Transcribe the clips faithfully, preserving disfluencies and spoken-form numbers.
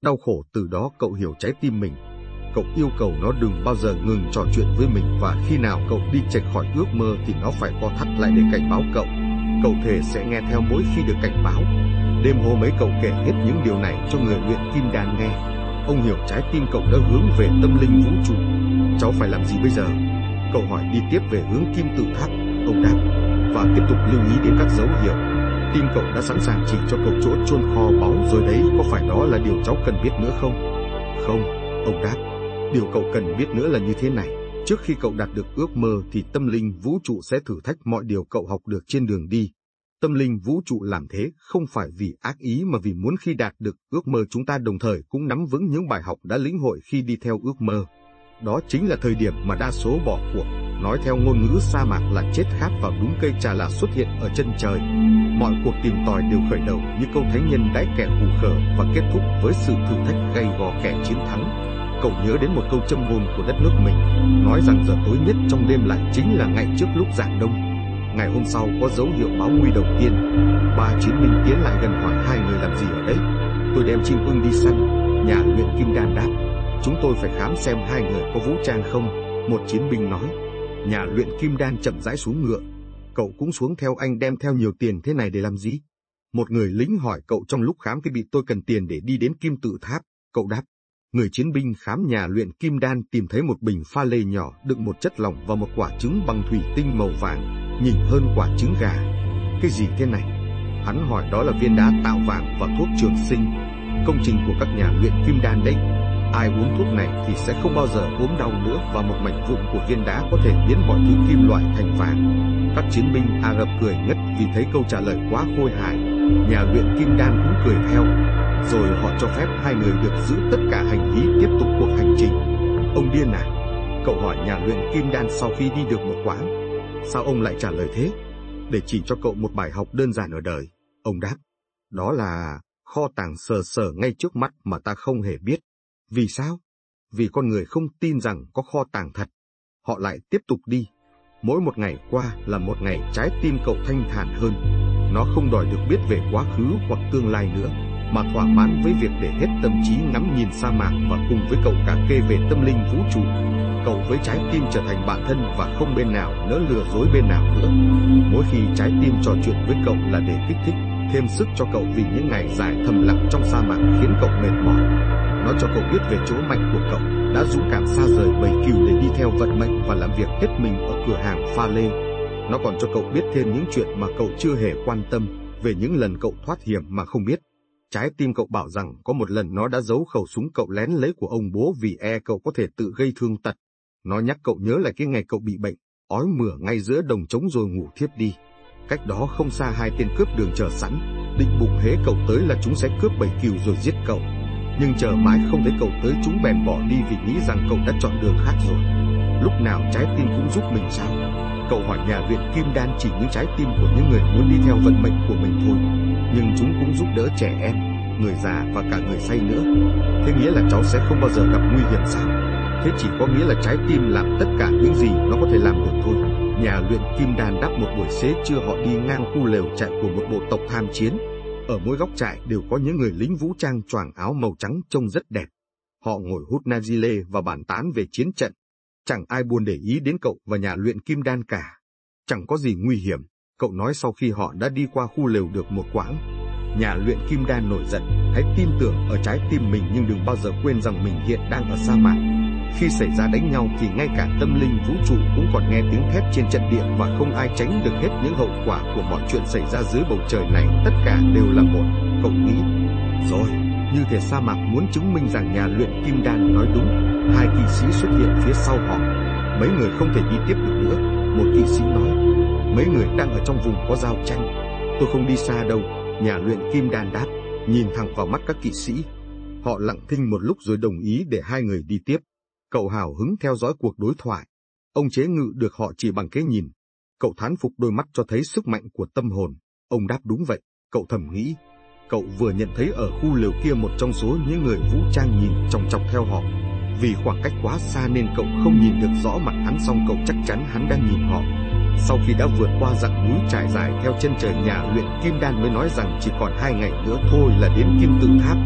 Đau khổ từ đó cậu hiểu trái tim mình. Cậu yêu cầu nó đừng bao giờ ngừng trò chuyện với mình, và khi nào cậu đi chệch khỏi ước mơ thì nó phải co thắt lại để cảnh báo cậu. Cậu thề sẽ nghe theo mỗi khi được cảnh báo. Đêm hôm ấy cậu kể hết những điều này cho người luyện kim đan nghe. Ông hiểu trái tim cậu đã hướng về tâm linh vũ trụ. Cháu phải làm gì bây giờ? Cậu hỏi đi tiếp về hướng kim tự tháp. Ông đáp, và tiếp tục lưu ý đến các dấu hiệu. Tim cậu đã sẵn sàng chỉ cho cậu chỗ chôn kho báu rồi đấy, có phải đó là điều cháu cần biết nữa không? Không, ông đáp. Điều cậu cần biết nữa là như thế này. Trước khi cậu đạt được ước mơ thì tâm linh vũ trụ sẽ thử thách mọi điều cậu học được trên đường đi. Tâm linh vũ trụ làm thế không phải vì ác ý mà vì muốn khi đạt được ước mơ chúng ta đồng thời cũng nắm vững những bài học đã lĩnh hội khi đi theo ước mơ. Đó chính là thời điểm mà đa số bỏ cuộc. Nói theo ngôn ngữ sa mạc là chết khát vào đúng cây trà là xuất hiện ở chân trời. Mọi cuộc tìm tòi đều khởi đầu như câu thánh nhân đãi kẻ khủ khờ và kết thúc với sự thử thách gay gò kẻ chiến thắng. Cậu nhớ đến một câu châm ngôn của đất nước mình, nói rằng giờ tối nhất trong đêm lại chính là ngày trước lúc rạng đông. Ngày hôm sau có dấu hiệu báo nguy đầu tiên. Ba chiến binh tiến lại gần hỏi hai người làm gì ở đấy. Tôi đem chim ưng đi săn, nhà luyện kim đan đáp. Chúng tôi phải khám xem hai người có vũ trang không, một chiến binh nói. Nhà luyện kim đan chậm rãi xuống ngựa. Cậu cũng xuống theo anh, đem theo nhiều tiền thế này để làm gì? Một người lính hỏi cậu trong lúc khám cái bị. Tôi cần tiền để đi đến kim tự tháp, cậu đáp. Người chiến binh khám nhà luyện kim đan tìm thấy một bình pha lê nhỏ đựng một chất lỏng và một quả trứng bằng thủy tinh màu vàng, nhìn hơn quả trứng gà. Cái gì thế này? Hắn hỏi. Đó là viên đá tạo vàng và thuốc trường sinh, công trình của các nhà luyện kim đan đấy. Ai uống thuốc này thì sẽ không bao giờ ốm đau nữa, và một mảnh vụn của viên đá có thể biến mọi thứ kim loại thành vàng. Các chiến binh Ả Rập cười ngất vì thấy câu trả lời quá khôi hài. Nhà luyện kim đan cũng cười theo. Rồi họ cho phép hai người được giữ tất cả hành lý tiếp tục cuộc hành trình. Ông điên à? Cậu hỏi nhà luyện kim đan sau khi đi được một quãng. Sao ông lại trả lời thế? Để chỉ cho cậu một bài học đơn giản ở đời, ông đáp. Đó là kho tàng sờ sờ ngay trước mắt mà ta không hề biết. Vì sao? Vì con người không tin rằng có kho tàng thật. Họ lại tiếp tục đi. Mỗi một ngày qua là một ngày trái tim cậu thanh thản hơn. Nó không đòi được biết về quá khứ hoặc tương lai nữa, mà thỏa mãn với việc để hết tâm trí ngắm nhìn sa mạc và cùng với cậu cả kê về tâm linh vũ trụ. Cậu với trái tim trở thành bạn thân và không bên nào nỡ lừa dối bên nào nữa. Mỗi khi trái tim trò chuyện với cậu là để kích thích, thêm sức cho cậu, vì những ngày dài thầm lặng trong sa mạc khiến cậu mệt mỏi. Nó cho cậu biết về chỗ mạnh của cậu, đã dũng cảm xa rời bầy cừu để đi theo vận mệnh và làm việc hết mình ở cửa hàng pha lê. Nó còn cho cậu biết thêm những chuyện mà cậu chưa hề quan tâm, về những lần cậu thoát hiểm mà không biết. Trái tim cậu bảo rằng có một lần nó đã giấu khẩu súng cậu lén lấy của ông bố vì e cậu có thể tự gây thương tật. Nó nhắc cậu nhớ lại cái ngày cậu bị bệnh, ói mửa ngay giữa đồng trống rồi ngủ thiếp đi. Cách đó không xa hai tên cướp đường chờ sẵn, định bụng hễ cậu tới là chúng sẽ cướp bầy cừu rồi giết cậu. Nhưng chờ mãi không thấy cậu tới, chúng bèn bỏ đi vì nghĩ rằng cậu đã chọn đường khác rồi. Lúc nào trái tim cũng giúp mình sao? Cậu hỏi nhà luyện kim đan chỉ những trái tim của những người muốn đi theo vận mệnh của mình thôi, nhưng chúng cũng giúp đỡ trẻ em, người già và cả người say nữa. Thế nghĩa là cháu sẽ không bao giờ gặp nguy hiểm sao? Thế chỉ có nghĩa là trái tim làm tất cả những gì nó có thể làm được thôi. Nhà luyện kim đan đáp. Một buổi xế trưa họ đi ngang khu lều trại của một bộ tộc tham chiến. Ở mỗi góc trại đều có những người lính vũ trang choàng áo màu trắng trông rất đẹp. Họ ngồi hút nargile và bàn tán về chiến trận. Chẳng ai buồn để ý đến cậu và nhà luyện kim đan cả. Chẳng có gì nguy hiểm, cậu nói sau khi họ đã đi qua khu lều được một quãng. Nhà luyện kim đan nổi giận. Hãy tin tưởng ở trái tim mình, nhưng đừng bao giờ quên rằng mình hiện đang ở sa mạc. Khi xảy ra đánh nhau thì ngay cả tâm linh vũ trụ cũng còn nghe tiếng thét trên trận địa, và không ai tránh được hết những hậu quả của mọi chuyện xảy ra dưới bầu trời này. Tất cả đều là một, cậu nghĩ. Rồi, như thể sa mạc muốn chứng minh rằng nhà luyện kim đan nói đúng. Hai kỵ sĩ xuất hiện phía sau họ. Mấy người không thể đi tiếp được nữa, một kỵ sĩ nói. Mấy người đang ở trong vùng có giao tranh. Tôi không đi xa đâu, nhà luyện kim đan đáp, nhìn thẳng vào mắt các kỵ sĩ. Họ lặng thinh một lúc rồi đồng ý để hai người đi tiếp. Cậu hào hứng theo dõi cuộc đối thoại. Ông chế ngự được họ chỉ bằng cái nhìn. Cậu thán phục đôi mắt cho thấy sức mạnh của tâm hồn. Ông đáp đúng vậy, cậu thầm nghĩ. Cậu vừa nhận thấy ở khu lều kia một trong số những người vũ trang nhìn chòng chọc theo họ. Vì khoảng cách quá xa nên cậu không nhìn được rõ mặt hắn, song cậu chắc chắn hắn đang nhìn họ. Sau khi đã vượt qua dặn núi trải dài theo chân trời, nhà luyện kim đan mới nói rằng chỉ còn hai ngày nữa thôi là đến kim tự tháp.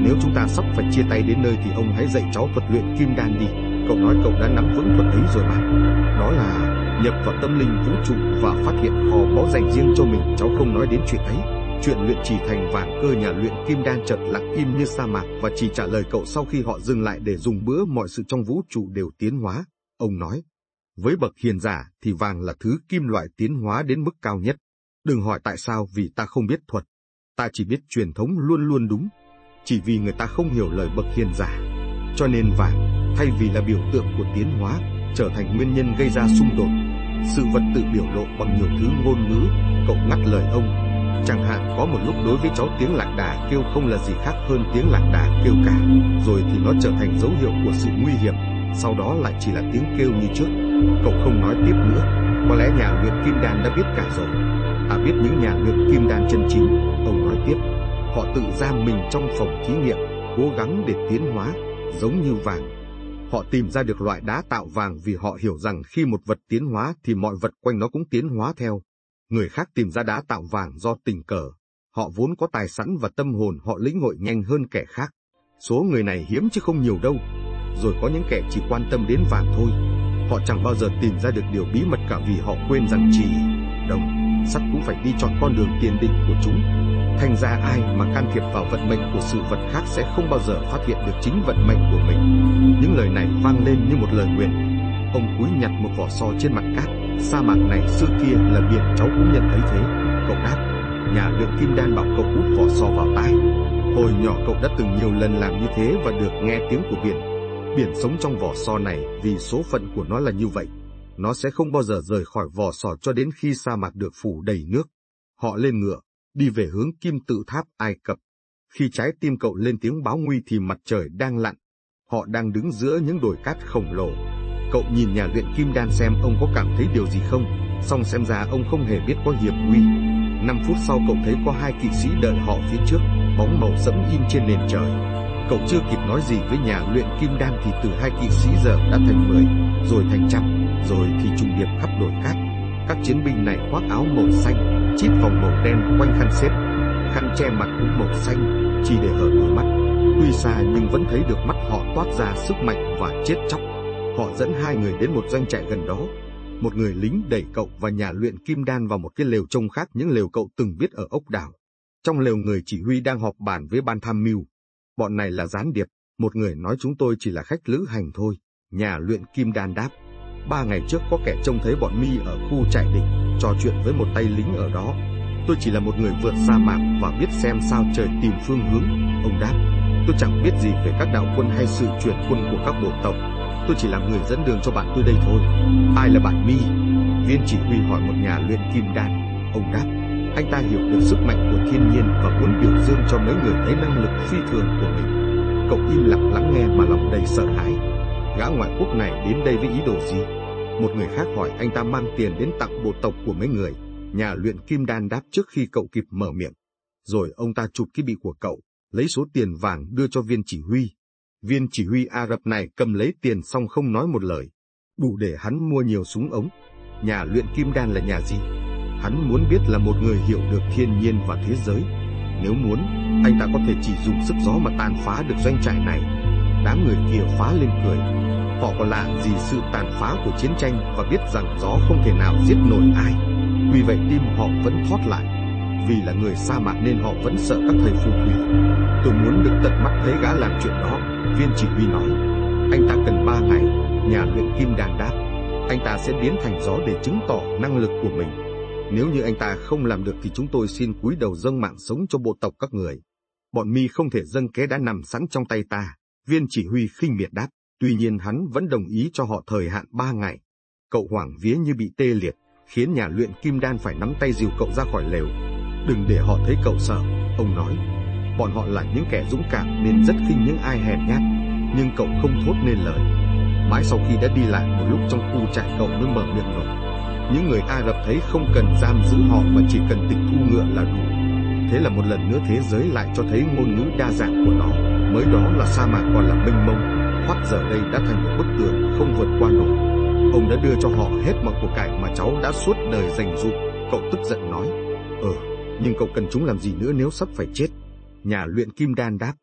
Nếu chúng ta sắp phải chia tay đến nơi thì ông hãy dạy cháu thuật luyện kim đan đi. Cậu nói cậu đã nắm vững thuật ấy rồi mà. Đó là nhập vào tâm linh vũ trụ và phát hiện kho báu dành riêng cho mình. Cháu không nói đến chuyện ấy. Chuyện luyện chỉ thành vạn cơ. Nhà luyện kim đan chợt lặng im như sa mạc và chỉ trả lời cậu sau khi họ dừng lại để dùng bữa. Mọi sự trong vũ trụ đều tiến hóa, ông nói. Với bậc hiền giả thì vàng là thứ kim loại tiến hóa đến mức cao nhất. Đừng hỏi tại sao, vì ta không biết thuật. Ta chỉ biết truyền thống luôn luôn đúng. Chỉ vì người ta không hiểu lời bậc hiền giả, cho nên vàng, thay vì là biểu tượng của tiến hóa, trở thành nguyên nhân gây ra xung đột. Sự vật tự biểu lộ bằng nhiều thứ ngôn ngữ. Cậu ngắt lời ông. Chẳng hạn có một lúc đối với cháu tiếng lạc đà kêu không là gì khác hơn tiếng lạc đà kêu cả. Rồi thì nó trở thành dấu hiệu của sự nguy hiểm. Sau đó lại chỉ là tiếng kêu như trước. Cậu không nói tiếp nữa. Có lẽ nhà luyện kim đan đã biết cả rồi. À, biết những nhà luyện kim đan chân chính, ông nói tiếp. Họ tự giam mình trong phòng thí nghiệm, cố gắng để tiến hóa, giống như vàng. Họ tìm ra được loại đá tạo vàng vì họ hiểu rằng khi một vật tiến hóa thì mọi vật quanh nó cũng tiến hóa theo. Người khác tìm ra đá tạo vàng do tình cờ. Họ vốn có tài sẵn và tâm hồn họ lĩnh hội nhanh hơn kẻ khác. Số người này hiếm chứ không nhiều đâu. Rồi có những kẻ chỉ quan tâm đến vàng thôi. Họ chẳng bao giờ tìm ra được điều bí mật cả vì họ quên rằng chỉ đồng, sắt cũng phải đi chọn con đường tiền định của chúng. Thành ra ai mà can thiệp vào vận mệnh của sự vật khác sẽ không bao giờ phát hiện được chính vận mệnh của mình. Những lời này vang lên như một lời nguyền. Ông cúi nhặt một vỏ sò trên mặt cát. Sa mạc này xưa kia là biển, cháu cũng nhận thấy thế. Cậu đáp. Nhà luyện kim đan bảo cậu úp vỏ sò vào tai. Hồi nhỏ cậu đã từng nhiều lần làm như thế và được nghe tiếng của biển. Biển sống trong vỏ sò này vì số phận của nó là như vậy. Nó sẽ không bao giờ rời khỏi vỏ sò cho đến khi sa mạc được phủ đầy nước. Họ lên ngựa, đi về hướng kim tự tháp Ai Cập. Khi trái tim cậu lên tiếng báo nguy thì mặt trời đang lặn. Họ đang đứng giữa những đồi cát khổng lồ. Cậu nhìn nhà luyện kim đan xem ông có cảm thấy điều gì không, xong xem ra ông không hề biết có hiểm nguy. Năm phút sau cậu thấy có hai kỵ sĩ đợi họ phía trước, bóng màu sẫm in trên nền trời. Cậu chưa kịp nói gì với nhà luyện kim đan thì từ hai kỵ sĩ giờ đã thành mười, rồi thành trăm, rồi thì trùng điệp khắp đồi cát. Các chiến binh này khoác áo màu xanh, chít vòng màu đen quanh khăn xếp, khăn che mặt cũng màu xanh, chỉ để hở đôi mắt. Tuy xa nhưng vẫn thấy được mắt họ toát ra sức mạnh và chết chóc. Họ dẫn hai người đến một doanh trại gần đó. Một người lính đẩy cậu và nhà luyện kim đan vào một cái lều trông khác những lều cậu từng biết ở ốc đảo. Trong lều người chỉ huy đang họp bàn với ban tham mưu. Bọn này là gián điệp. Một người nói chúng tôi chỉ là khách lữ hành thôi. Nhà luyện kim đan đáp. Ba ngày trước có kẻ trông thấy bọn mi ở khu trại địch, trò chuyện với một tay lính ở đó. Tôi chỉ là một người vượt sa mạc và biết xem sao trời tìm phương hướng, ông đáp. Tôi chẳng biết gì về các đạo quân hay sự chuyển quân của các bộ tộc. Tôi chỉ làm người dẫn đường cho bạn tôi đây thôi. Ai là bạn mi? Viên chỉ huy hỏi một nhà luyện kim đan. Ông đáp. Anh ta hiểu được sức mạnh của thiên nhiên và muốn biểu dương cho mấy người thấy năng lực phi thường của mình. Cậu im lặng lắng nghe mà lòng đầy sợ hãi. Gã ngoại quốc này đến đây với ý đồ gì? Một người khác hỏi anh ta mang tiền đến tặng bộ tộc của mấy người. Nhà luyện kim đan đáp trước khi cậu kịp mở miệng. Rồi ông ta chụp cái bị của cậu, lấy số tiền vàng đưa cho viên chỉ huy. Viên chỉ huy Ả Rập này cầm lấy tiền xong không nói một lời. Đủ để hắn mua nhiều súng ống. Nhà luyện kim đan là nhà gì? Hắn muốn biết là một người hiểu được thiên nhiên và thế giới. Nếu muốn, anh ta có thể chỉ dùng sức gió mà tàn phá được doanh trại này. Đám người kia phá lên cười. Họ còn lạ gì sự tàn phá của chiến tranh và biết rằng gió không thể nào giết nổi ai. Vì vậy tim họ vẫn thót lại. Vì là người sa mạc nên họ vẫn sợ các thầy phù thủy. Tôi muốn được tận mắt thấy gã làm chuyện đó, viên chỉ huy nói. Anh ta cần ba ngày, nhà luyện kim đan đáp. Anh ta sẽ biến thành gió để chứng tỏ năng lực của mình. Nếu như anh ta không làm được thì chúng tôi xin cúi đầu dâng mạng sống cho bộ tộc các người. Bọn mi không thể dâng cái đã nằm sẵn trong tay ta, viên chỉ huy khinh miệt đáp. Tuy nhiên hắn vẫn đồng ý cho họ thời hạn ba ngày. Cậu hoảng vía như bị tê liệt, khiến nhà luyện kim đan phải nắm tay dìu cậu ra khỏi lều. Đừng để họ thấy cậu sợ, ông nói. Bọn họ là những kẻ dũng cảm nên rất khinh những ai hèn nhát. Nhưng cậu không thốt nên lời. Mãi sau khi đã đi lại một lúc trong khu trại cậu mới mở miệng nổi. Những người Ả Rập thấy không cần giam giữ họ mà chỉ cần tịch thu ngựa là đủ. Thế là một lần nữa thế giới lại cho thấy ngôn ngữ đa dạng của nó. Mới đó là sa mạc còn là mênh mông, khoát giờ đây đã thành một bức tường không vượt qua nổi. Ông đã đưa cho họ hết mọi của cải mà cháu đã suốt đời dành dụm. Cậu tức giận nói. Ờ, nhưng cậu cần chúng làm gì nữa nếu sắp phải chết? Nhà luyện kim đan đáp.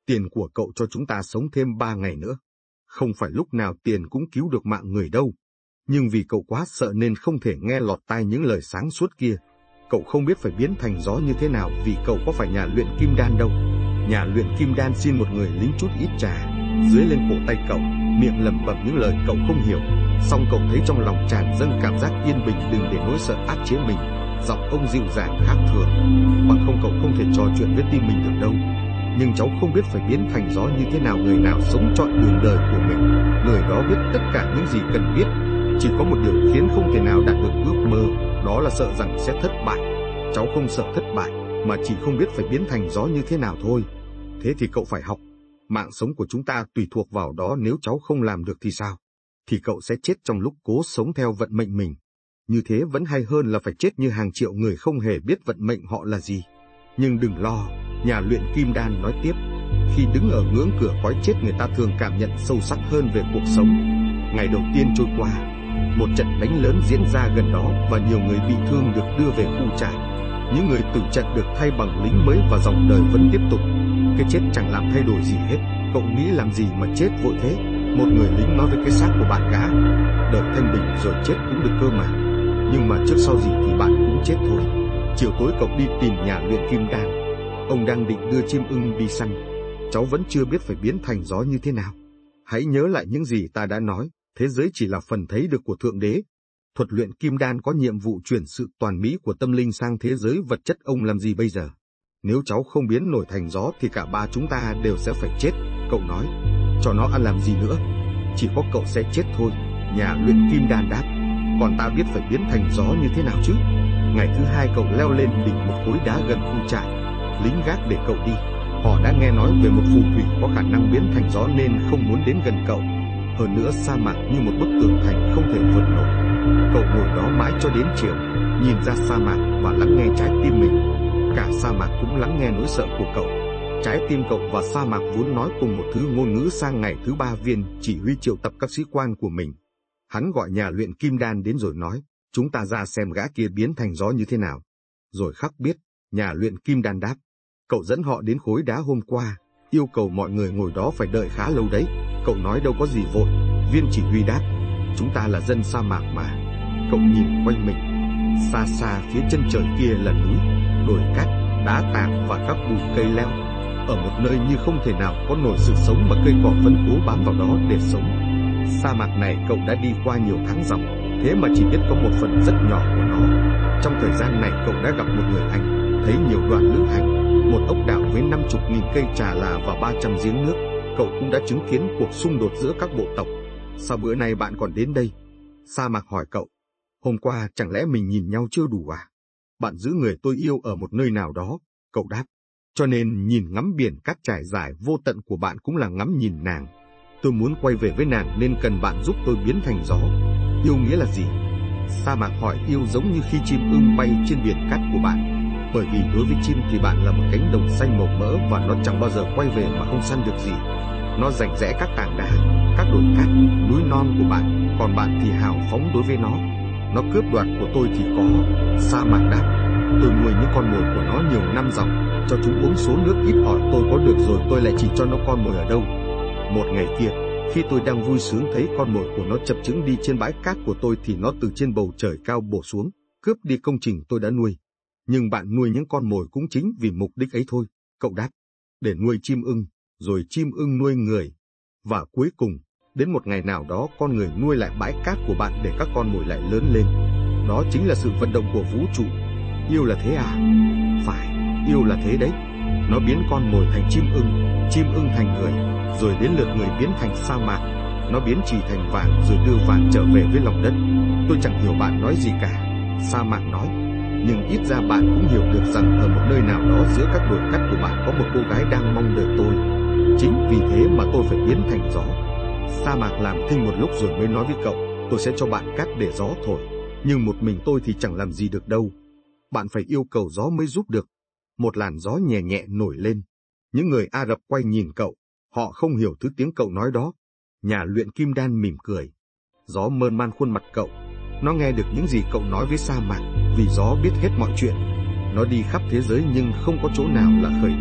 tiền của cậu cho chúng ta sống thêm ba ngày nữa. Không phải lúc nào tiền cũng cứu được mạng người đâu. Nhưng vì cậu quá sợ nên không thể nghe lọt tai những lời sáng suốt kia. Cậu không biết phải biến thành gió như thế nào vì cậu có phải nhà luyện kim đan đâu. Nhà luyện kim đan xin một người lính chút ít trà, dưới lên cổ tay cậu, miệng lẩm bẩm những lời cậu không hiểu. Xong cậu thấy trong lòng tràn dâng cảm giác yên bình, đừng để nỗi sợ áp chế mình. Giọng ông dịu dàng khác thường, bằng không cậu không thể trò chuyện với tim mình được đâu. Nhưng cháu không biết phải biến thành gió như thế nào. Người nào sống trọn đường đời của mình, người đó biết tất cả những gì cần biết. Chỉ có một điều khiến không thể nào đạt được ước mơ, đó là sợ rằng sẽ thất bại. Cháu không sợ thất bại, mà chỉ không biết phải biến thành gió như thế nào thôi. Thế thì cậu phải học. Mạng sống của chúng ta tùy thuộc vào đó, nếu cháu không làm được thì sao? Thì cậu sẽ chết trong lúc cố sống theo vận mệnh mình. Như thế vẫn hay hơn là phải chết như hàng triệu người không hề biết vận mệnh họ là gì. Nhưng đừng lo, nhà luyện kim đan nói tiếp. Khi đứng ở ngưỡng cửa cõi chết, người ta thường cảm nhận sâu sắc hơn về cuộc sống. Ngày đầu tiên trôi qua, một trận đánh lớn diễn ra gần đó và nhiều người bị thương được đưa về khu trại. Những người tử trận được thay bằng lính mới và dòng đời vẫn tiếp tục. Cái chết chẳng làm thay đổi gì hết. Cậu nghĩ làm gì mà chết vội thế? Một người lính nói với cái xác của bạn gã. Đợi thanh bình rồi chết cũng được cơ mà. Nhưng mà trước sau gì thì bạn cũng chết thôi. Chiều tối cậu đi tìm nhà luyện kim đan. Ông đang định đưa chim ưng đi săn. Cháu vẫn chưa biết phải biến thành gió như thế nào. Hãy nhớ lại những gì ta đã nói. Thế giới chỉ là phần thấy được của Thượng Đế. Thuật luyện kim đan có nhiệm vụ chuyển sự toàn mỹ của tâm linh sang thế giới vật chất. Ông làm gì bây giờ? Nếu cháu không biến nổi thành gió thì cả ba chúng ta đều sẽ phải chết. Cậu nói, cho nó ăn làm gì nữa? Chỉ có cậu sẽ chết thôi. Nhà luyện kim đan đáp, còn ta biết phải biến thành gió như thế nào chứ? Ngày thứ hai cậu leo lên đỉnh một khối đá gần khu trại. Lính gác để cậu đi. Họ đã nghe nói về một phù thủy có khả năng biến thành gió nên không muốn đến gần cậu. Hơn nữa sa mạc như một bức tường thành không thể vượt nổi. Cậu ngồi đó mãi cho đến chiều, nhìn ra sa mạc và lắng nghe trái tim mình. Cả sa mạc cũng lắng nghe nỗi sợ của cậu. Trái tim cậu và sa mạc vốn nói cùng một thứ ngôn ngữ. Sang ngày thứ ba, viên chỉ huy triệu tập các sĩ quan của mình. Hắn gọi nhà luyện kim đan đến rồi nói, chúng ta ra xem gã kia biến thành gió như thế nào. Rồi khắc biết, nhà luyện kim đan đáp. Cậu dẫn họ đến khối đá hôm qua, yêu cầu mọi người ngồi đó phải đợi khá lâu đấy. Cậu nói đâu có gì vội. Viên chỉ huy đáp, chúng ta là dân sa mạc mà. Cậu nhìn quanh mình. Xa xa phía chân trời kia là núi, đồi cát, đá tảng và các bụi cây leo. Ở một nơi như không thể nào có nổi sự sống mà cây cỏ vẫn cố bám vào đó để sống. Sa mạc này cậu đã đi qua nhiều tháng dòng, thế mà chỉ biết có một phần rất nhỏ của nó. Trong thời gian này cậu đã gặp một người Anh, thấy nhiều đoàn lữ hành, một ốc đảo với năm chục nghìn cây trà là và ba trăm giếng nước. Cậu cũng đã chứng kiến cuộc xung đột giữa các bộ tộc. Sao bữa nay bạn còn đến đây? Sa mạc hỏi cậu. Hôm qua chẳng lẽ mình nhìn nhau chưa đủ à? Bạn giữ người tôi yêu ở một nơi nào đó, cậu đáp. Cho nên nhìn ngắm biển cát trải dài vô tận của bạn cũng là ngắm nhìn nàng. Tôi muốn quay về với nàng nên cần bạn giúp tôi biến thành gió. Yêu nghĩa là gì? Sa mạc hỏi. Yêu giống như khi chim ưng bay trên biển cát của bạn. Bởi vì đối với chim thì bạn là một cánh đồng xanh màu mỡ và nó chẳng bao giờ quay về mà không săn được gì. Nó rành rẽ các tảng đá, các đồi cát, núi non của bạn, còn bạn thì hào phóng đối với nó. Nó cướp đoạt của tôi thì có. Sa mạc đáp. Tôi nuôi những con mồi của nó nhiều năm dòng, cho chúng uống số nước ít ỏi tôi có được rồi tôi lại chỉ cho nó con mồi ở đâu. Một ngày kia, khi tôi đang vui sướng thấy con mồi của nó chập chững đi trên bãi cát của tôi thì nó từ trên bầu trời cao bổ xuống, cướp đi công trình tôi đã nuôi. Nhưng bạn nuôi những con mồi cũng chính vì mục đích ấy thôi, cậu đáp. Để nuôi chim ưng, rồi chim ưng nuôi người. Và cuối cùng, đến một ngày nào đó con người nuôi lại bãi cát của bạn để các con mồi lại lớn lên. Đó chính là sự vận động của vũ trụ. Yêu là thế à? Phải, yêu là thế đấy. Nó biến con mồi thành chim ưng, chim ưng thành người, rồi đến lượt người biến thành sa mạc. Nó biến chì thành vàng rồi đưa vàng trở về với lòng đất. Tôi chẳng hiểu bạn nói gì cả, sa mạc nói. Nhưng ít ra bạn cũng hiểu được rằng ở một nơi nào đó giữa các đồi cát của bạn có một cô gái đang mong đợi tôi. Chính vì thế mà tôi phải biến thành gió. Sa mạc làm thinh một lúc rồi mới nói với cậu, tôi sẽ cho bạn cát để gió thổi. Nhưng một mình tôi thì chẳng làm gì được đâu. Bạn phải yêu cầu gió mới giúp được. Một làn gió nhẹ nhẹ nổi lên. Những người Ả Rập quay nhìn cậu. Họ không hiểu thứ tiếng cậu nói đó. Nhà luyện kim đan mỉm cười. Gió mơn man khuôn mặt cậu. Nó nghe được những gì cậu nói với sa mạc, vì gió biết hết mọi chuyện. Nó đi khắp thế giới nhưng không có chỗ nào là khởi điểm.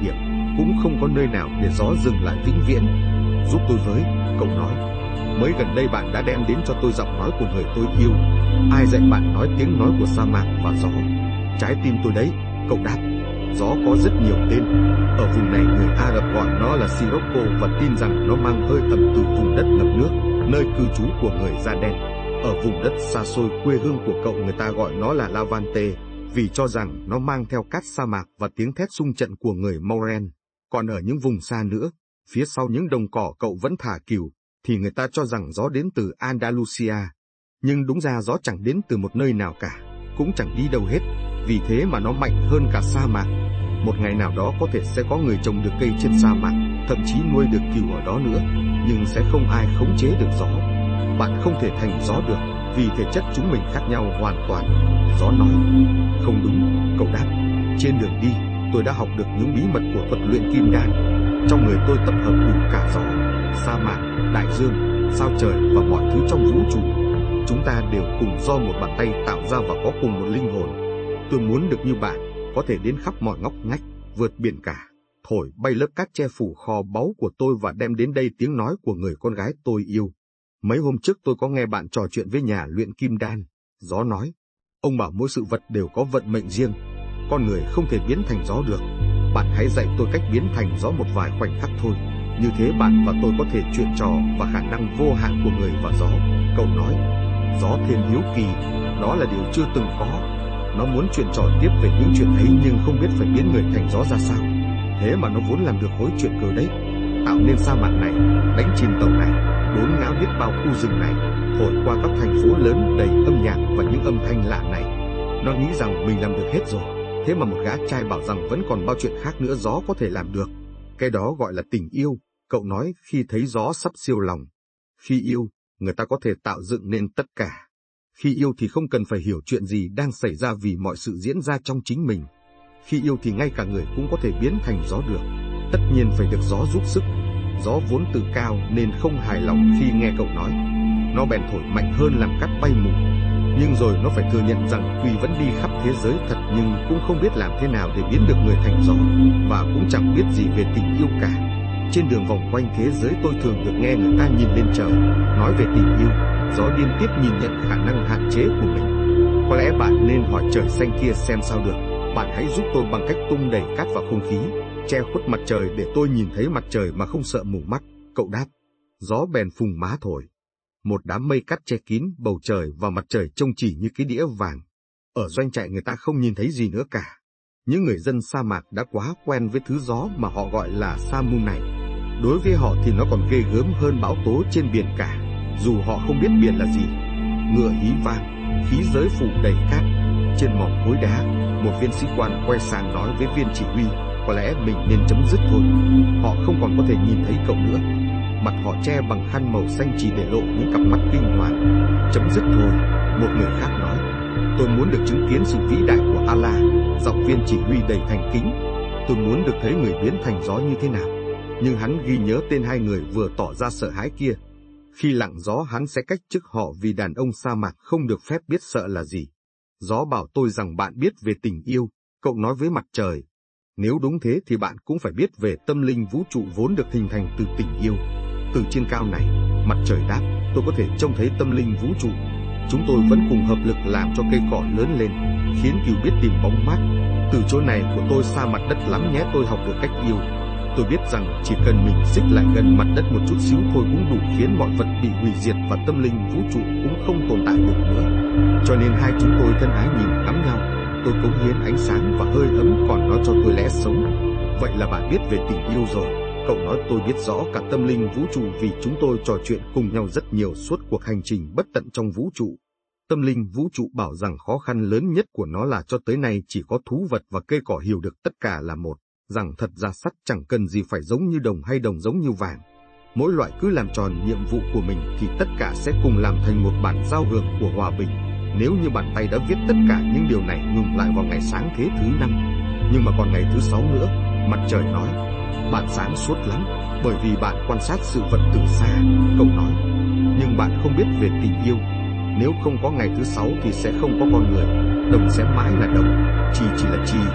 cũng không có nơi nào để gió dừng lại vĩnh viễn. Giúp tôi với, cậu nói. Mới gần đây bạn đã đem đến cho tôi giọng nói của người tôi yêu. Ai dạy bạn nói tiếng nói của sa mạc và gió? Trái tim tôi đấy, cậu đáp. Gió có rất nhiều tên. Ở vùng này người Ả Rập gọi nó là Sirocco và tin rằng nó mang hơi ẩm từ vùng đất ngập nước, nơi cư trú của người da đen. Ở vùng đất xa xôi quê hương của cậu, người ta gọi nó là Lavante, vì cho rằng nó mang theo cát sa mạc và tiếng thét xung trận của người Mauren. Còn ở những vùng xa nữa, phía sau những đồng cỏ cậu vẫn thả cừu, thì người ta cho rằng gió đến từ Andalusia. Nhưng đúng ra gió chẳng đến từ một nơi nào cả, cũng chẳng đi đâu hết, vì thế mà nó mạnh hơn cả sa mạc. Một ngày nào đó có thể sẽ có người trồng được cây trên sa mạc, thậm chí nuôi được cừu ở đó nữa, nhưng sẽ không ai khống chế được gió. Bạn không thể thành gió được, vì thể chất chúng mình khác nhau hoàn toàn. Gió nói. Không đúng, cậu đáp. Trên đường đi, tôi đã học được những bí mật của thuật luyện kim đan. Trong người tôi tập hợp đủ cả gió, sa mạc, đại dương, sao trời và mọi thứ trong vũ trụ. Chúng ta đều cùng do một bàn tay tạo ra và có cùng một linh hồn. Tôi muốn được như bạn, có thể đến khắp mọi ngóc ngách, vượt biển cả, thổi bay lớp cát che phủ kho báu của tôi và đem đến đây tiếng nói của người con gái tôi yêu. Mấy hôm trước tôi có nghe bạn trò chuyện với nhà luyện kim đan. Gió nói. Ông bảo mỗi sự vật đều có vận mệnh riêng. Con người không thể biến thành gió được. Bạn hãy dạy tôi cách biến thành gió một vài khoảnh khắc thôi. Như thế bạn và tôi có thể chuyện trò và khả năng vô hạn của người và gió. Cậu nói. Gió thêm hiếu kỳ. Đó là điều chưa từng có. Nó muốn chuyện trò tiếp về những chuyện ấy nhưng không biết phải biến người thành gió ra sao. Thế mà nó vốn làm được khối chuyện cờ đấy. Tạo nên sa mạc này, đánh chìm tàu này, đốn ngã biết bao khu rừng này, thổi qua các thành phố lớn đầy âm nhạc và những âm thanh lạ này. Nó nghĩ rằng mình làm được hết rồi. Thế mà một gã trai bảo rằng vẫn còn bao chuyện khác nữa gió có thể làm được. Cái đó gọi là tình yêu, cậu nói khi thấy gió sắp siêu lòng. Khi yêu, người ta có thể tạo dựng nên tất cả. Khi yêu thì không cần phải hiểu chuyện gì đang xảy ra vì mọi sự diễn ra trong chính mình. Khi yêu thì ngay cả người cũng có thể biến thành gió được. Tất nhiên phải được gió giúp sức. Gió vốn tự cao nên không hài lòng khi nghe cậu nói. Nó bèn thổi mạnh hơn làm cát bay mù. Nhưng rồi nó phải thừa nhận rằng tuy vẫn đi khắp thế giới thật nhưng cũng không biết làm thế nào để biến được người thành gió, và cũng chẳng biết gì về tình yêu cả. Trên đường vòng quanh thế giới tôi thường được nghe người ta nhìn lên trời, nói về tình yêu. Gió liên tiếp nhìn nhận khả năng hạn chế của mình. Có lẽ bạn nên hỏi trời xanh kia xem sao được. Bạn hãy giúp tôi bằng cách tung đầy cát vào không khí, che khuất mặt trời để tôi nhìn thấy mặt trời mà không sợ mù mắt, cậu đáp. Gió bèn phùng má thổi. Một đám mây cát che kín bầu trời và mặt trời trông chỉ như cái đĩa vàng. Ở doanh trại người ta không nhìn thấy gì nữa cả. Những người dân sa mạc đã quá quen với thứ gió mà họ gọi là sa mù này. Đối với họ thì nó còn ghê gớm hơn bão tố trên biển cả, dù họ không biết biển là gì. Ngựa hí vang, khí giới phủ đầy cát. Trên mỏm khối đá, một viên sĩ quan quay sang nói với viên chỉ huy, có lẽ mình nên chấm dứt thôi. Họ không còn có thể nhìn thấy cậu nữa. Mặt họ che bằng khăn màu xanh chỉ để lộ những cặp mắt kinh hoàng. Chấm dứt thôi, một người khác nói. Tôi muốn được chứng kiến sự vĩ đại của Allah. Giọng viên chỉ huy đầy thành kính. Tôi muốn được thấy người biến thành gió như thế nào. Nhưng hắn ghi nhớ tên hai người vừa tỏ ra sợ hãi kia. Khi lặng gió hắn sẽ cách chức họ vì đàn ông sa mạc không được phép biết sợ là gì. Gió bảo tôi rằng bạn biết về tình yêu, cậu nói với mặt trời. Nếu đúng thế thì bạn cũng phải biết về tâm linh vũ trụ vốn được hình thành từ tình yêu. Từ trên cao này, mặt trời đáp, tôi có thể trông thấy tâm linh vũ trụ. Chúng tôi vẫn cùng hợp lực làm cho cây cỏ lớn lên, khiến cừu biết tìm bóng mát. Từ chỗ này của tôi xa mặt đất lắm nhé, tôi học được cách yêu. Tôi biết rằng chỉ cần mình xích lại gần mặt đất một chút xíu thôi cũng đủ khiến mọi vật bị hủy diệt và tâm linh vũ trụ cũng không tồn tại được nữa. Cho nên hai chúng tôi thân ái nhìn ngắm nhau. Tôi cống hiến ánh sáng và hơi ấm, còn nó cho tôi lẽ sống. Vậy là bạn biết về tình yêu rồi. Cậu nói tôi biết rõ cả tâm linh vũ trụ vì chúng tôi trò chuyện cùng nhau rất nhiều suốt cuộc hành trình bất tận trong vũ trụ. Tâm linh vũ trụ bảo rằng khó khăn lớn nhất của nó là cho tới nay chỉ có thú vật và cây cỏ hiểu được tất cả là một, rằng thật ra sắt chẳng cần gì phải giống như đồng hay đồng giống như vàng. Mỗi loại cứ làm tròn nhiệm vụ của mình thì tất cả sẽ cùng làm thành một bản giao hưởng của hòa bình. Nếu như bàn tay đã viết tất cả những điều này ngừng lại vào ngày sáng thế thứ năm, nhưng mà còn ngày thứ sáu nữa, mặt trời nói, bạn sáng suốt lắm, bởi vì bạn quan sát sự vật từ xa, cậu nói. Nhưng bạn không biết về tình yêu. Nếu không có ngày thứ sáu thì sẽ không có con người, đồng sẽ mãi là đồng, chì chỉ là chì.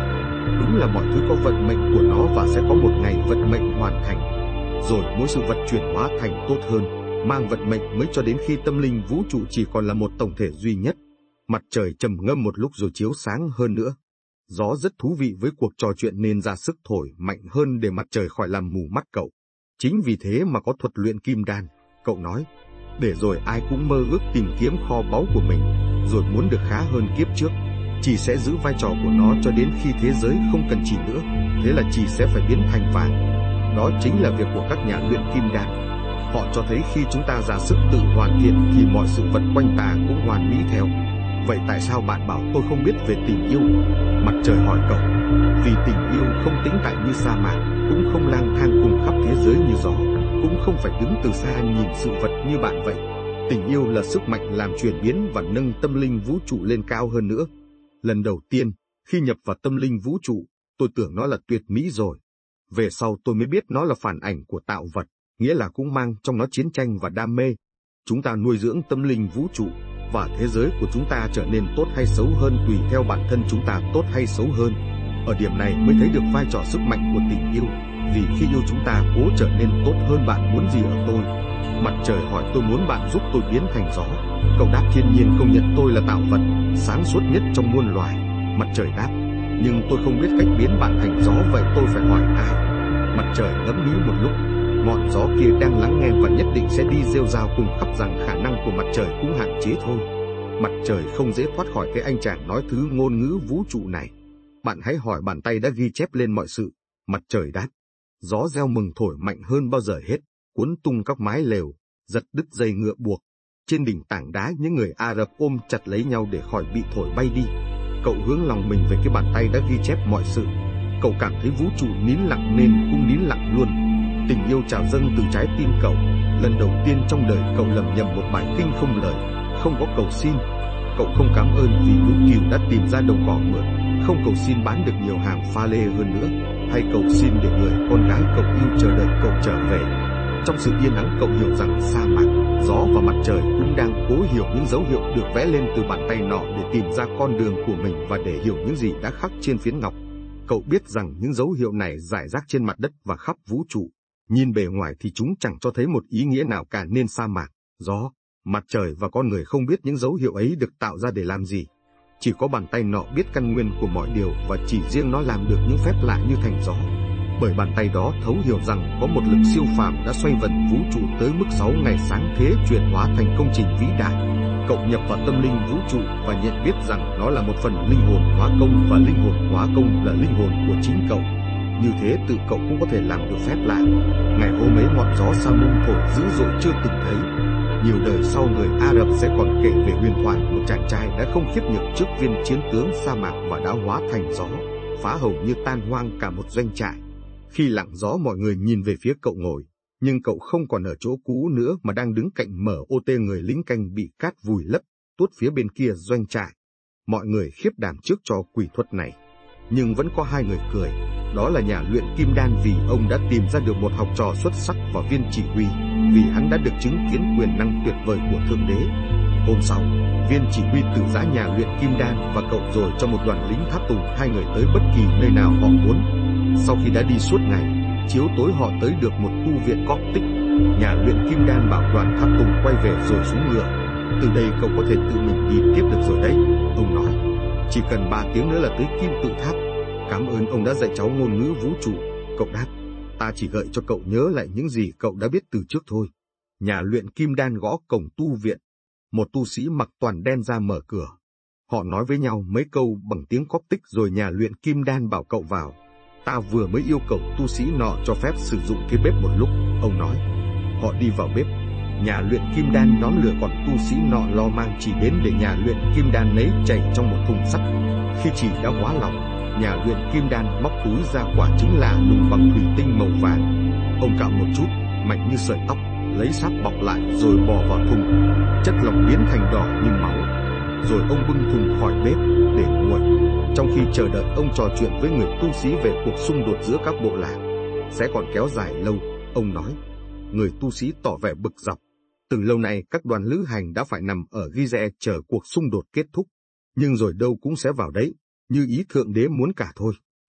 Đúng là mọi thứ có vận mệnh của nó và sẽ có một ngày vận mệnh hoàn thành. Rồi mỗi sự vật chuyển hóa thành tốt hơn, mang vận mệnh mới cho đến khi tâm linh vũ trụ chỉ còn là một tổng thể duy nhất. Mặt trời trầm ngâm một lúc rồi chiếu sáng hơn nữa. Gió rất thú vị với cuộc trò chuyện nên ra sức thổi mạnh hơn để mặt trời khỏi làm mù mắt cậu. Chính vì thế mà có thuật luyện kim đan, cậu nói, để rồi ai cũng mơ ước tìm kiếm kho báu của mình, rồi muốn được khá hơn kiếp trước. Chỉ sẽ giữ vai trò của nó cho đến khi thế giới không cần chỉ nữa, thế là chỉ sẽ phải biến thành vàng. Đó chính là việc của các nhà luyện kim đan. Họ cho thấy khi chúng ta ra sức tự hoàn thiện thì mọi sự vật quanh ta cũng hoàn mỹ theo. Vậy tại sao bạn bảo tôi không biết về tình yêu? Mặt trời hỏi cậu. Vì tình yêu không tĩnh tại như sa mạc, cũng không lang thang cùng khắp thế giới như gió, cũng không phải đứng từ xa nhìn sự vật như bạn vậy. Tình yêu là sức mạnh làm chuyển biến và nâng tâm linh vũ trụ lên cao hơn nữa. Lần đầu tiên, khi nhập vào tâm linh vũ trụ, tôi tưởng nó là tuyệt mỹ rồi. Về sau tôi mới biết nó là phản ảnh của tạo vật, nghĩa là cũng mang trong nó chiến tranh và đam mê. Chúng ta nuôi dưỡng tâm linh vũ trụ, và thế giới của chúng ta trở nên tốt hay xấu hơn tùy theo bản thân chúng ta tốt hay xấu hơn. Ở điểm này mới thấy được vai trò sức mạnh của tình yêu, vì khi yêu chúng ta cố trở nên tốt hơn. Bạn muốn gì ở tôi? Mặt trời hỏi. Tôi muốn bạn giúp tôi biến thành gió. Cậu đáp. Thiên nhiên công nhận tôi là tạo vật sáng suốt nhất trong muôn loài. Mặt trời đáp. Nhưng tôi không biết cách biến bạn thành gió, vậy tôi phải hỏi ai? Mặt trời ngẫm nghĩ một lúc. Ngọn gió kia đang lắng nghe và nhất định sẽ đi rêu rao cùng khắp rằng khả năng của mặt trời cũng hạn chế thôi. Mặt trời không dễ thoát khỏi cái anh chàng nói thứ ngôn ngữ vũ trụ này. Bạn hãy hỏi bàn tay đã ghi chép lên mọi sự. Mặt trời đáp. Gió reo mừng thổi mạnh hơn bao giờ hết, cuốn tung các mái lều, giật đứt dây ngựa buộc. Trên đỉnh tảng đá những người Ả Rập ôm chặt lấy nhau để khỏi bị thổi bay đi. Cậu hướng lòng mình về cái bàn tay đã ghi chép mọi sự. Cậu cảm thấy vũ trụ nín lặng nên cũng nín lặng luôn. Tình yêu trào dâng từ trái tim cậu. Lần đầu tiên trong đời cậu lầm nhầm một bài kinh không lời, không có cầu xin. Cậu không cảm ơn vì lũ cừu đã tìm ra đồng cỏ mượn, không cầu xin bán được nhiều hàng pha lê hơn nữa, hay cầu xin để người con gái cậu yêu chờ đợi cậu trở về. Trong sự yên ắng cậu hiểu rằng sa mạc, gió và mặt trời cũng đang cố hiểu những dấu hiệu được vẽ lên từ bàn tay nọ để tìm ra con đường của mình và để hiểu những gì đã khắc trên phiến ngọc. Cậu biết rằng những dấu hiệu này rải rác trên mặt đất và khắp vũ trụ. Nhìn bề ngoài thì chúng chẳng cho thấy một ý nghĩa nào cả, nên sa mạc, gió, mặt trời và con người không biết những dấu hiệu ấy được tạo ra để làm gì. Chỉ có bàn tay nọ biết căn nguyên của mọi điều và chỉ riêng nó làm được những phép lạ như thành gió. Bởi bàn tay đó thấu hiểu rằng có một lực siêu phàm đã xoay vần vũ trụ tới mức sáu ngày sáng thế chuyển hóa thành công trình vĩ đại. Cậu nhập vào tâm linh vũ trụ và nhận biết rằng nó là một phần linh hồn hóa công, và linh hồn hóa công là linh hồn của chính cậu. Như thế tự cậu cũng có thể làm được phép lạ. Ngày hôm ấy ngọn gió sa mung thổi dữ dội chưa từng thấy. Nhiều đời sau người Ả Rập sẽ còn kể về huyền thoại một chàng trai đã không khiếp nhược trước viên chiến tướng sa mạc và đã hóa thành gió, phá hầu như tan hoang cả một doanh trại. Khi lặng gió mọi người nhìn về phía cậu ngồi, nhưng cậu không còn ở chỗ cũ nữa mà đang đứng cạnh mở ô tê người lính canh bị cát vùi lấp, tuốt phía bên kia doanh trại. Mọi người khiếp đảm trước trò quỷ thuật này, nhưng vẫn có hai người cười. Đó là nhà luyện kim đan, vì ông đã tìm ra được một học trò xuất sắc, và viên chỉ huy, vì hắn đã được chứng kiến quyền năng tuyệt vời của Thượng Đế. Hôm sau, viên chỉ huy từ giã nhà luyện kim đan và cậu rồi cho một đoàn lính tháp tùng hai người tới bất kỳ nơi nào họ muốn. Sau khi đã đi suốt ngày, chiếu tối họ tới được một tu viện cóp tích. Nhà luyện kim đan bảo đoàn tháp tùng quay về rồi xuống ngựa. Từ đây cậu có thể tự mình đi tiếp được rồi đấy, ông nói. Chỉ cần ba tiếng nữa là tới kim tự tháp. Cảm ơn ông đã dạy cháu ngôn ngữ vũ trụ, cậu đáp. Ta chỉ gợi cho cậu nhớ lại những gì cậu đã biết từ trước thôi. Nhà luyện kim đan gõ cổng tu viện. Một tu sĩ mặc toàn đen ra mở cửa. Họ nói với nhau mấy câu bằng tiếng cóp tích rồi nhà luyện kim đan bảo cậu vào. Ta vừa mới yêu cầu tu sĩ nọ cho phép sử dụng cái bếp một lúc, ông nói. Họ đi vào bếp. Nhà luyện kim đan nhóm lửa, còn tu sĩ nọ lo mang chỉ đến để nhà luyện kim đan lấy chảy trong một thùng sắt. Khi chỉ đã hóa lòng, nhà luyện kim đan móc túi ra quả trứng lạ lùng bằng thủy tinh màu vàng. Ông cạo một chút, mạnh như sợi tóc, lấy sáp bọc lại rồi bỏ vào thùng. Chất lỏng biến thành đỏ như máu. Rồi ông bưng thùng khỏi bếp để nguội. Trong khi chờ đợi ông trò chuyện với người tu sĩ về cuộc xung đột giữa các bộ lạc, sẽ còn kéo dài lâu, ông nói. Người tu sĩ tỏ vẻ bực dọc. Từ lâu nay các đoàn lữ hành đã phải nằm ở Gizeh chờ cuộc xung đột kết thúc. Nhưng rồi đâu cũng sẽ vào đấy, như ý Thượng Đế muốn cả thôi.